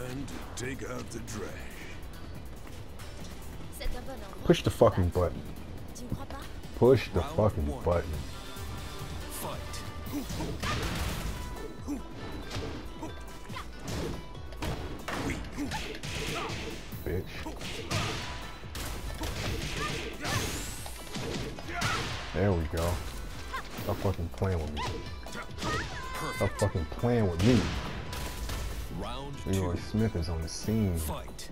And take out the trash. C'est un bon endroit. Push the fucking button. Tu ne crois pas? Push the fucking button. Fight. Bitch. There we go. Stop fucking playing with me. Stop fucking playing with me. Round Leroy 2. Smith is on the scene. Fight.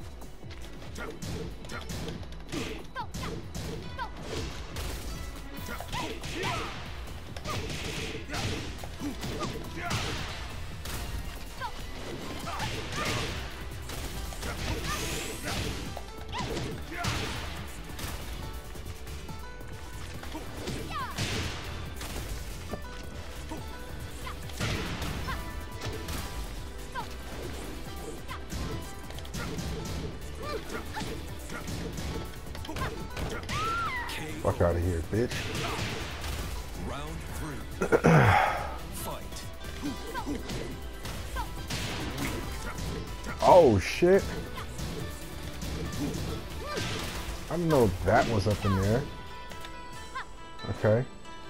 Fuck out of here, bitch. Round 3. Fight. Oh shit. I didn't know that was up in there. Okay.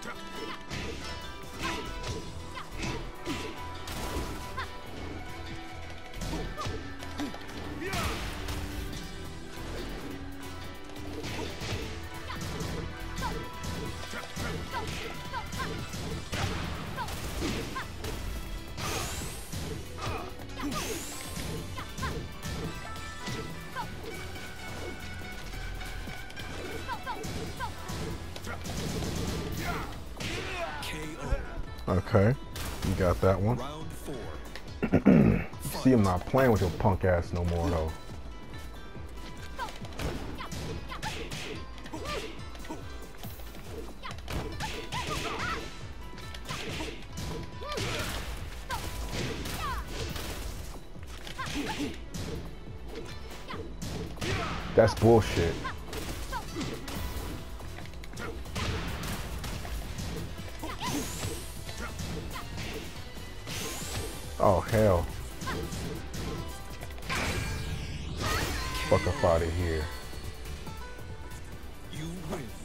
Okay, you got that one. Round 4. See, I'm not playing with your punk ass no more, though. That's bullshit. Oh, hell. Fuck up out of here. You win.